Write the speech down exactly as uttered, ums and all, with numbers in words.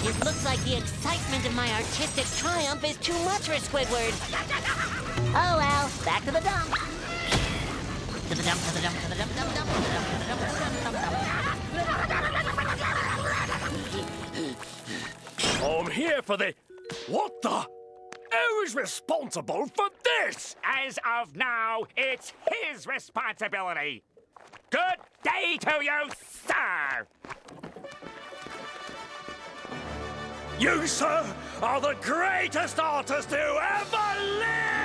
It looks like the excitement of my artistic triumph is too much for Squidward. Oh well, back to the dump. To the dump, to the dump, to the dump, dump, dump, to the dump, to the dump, to the dump, dump, dump. I'm here for the... What the? Who is responsible for this? As of now, it's his responsibility. Good day to you, sir! You, sir, are the greatest artist who ever lived!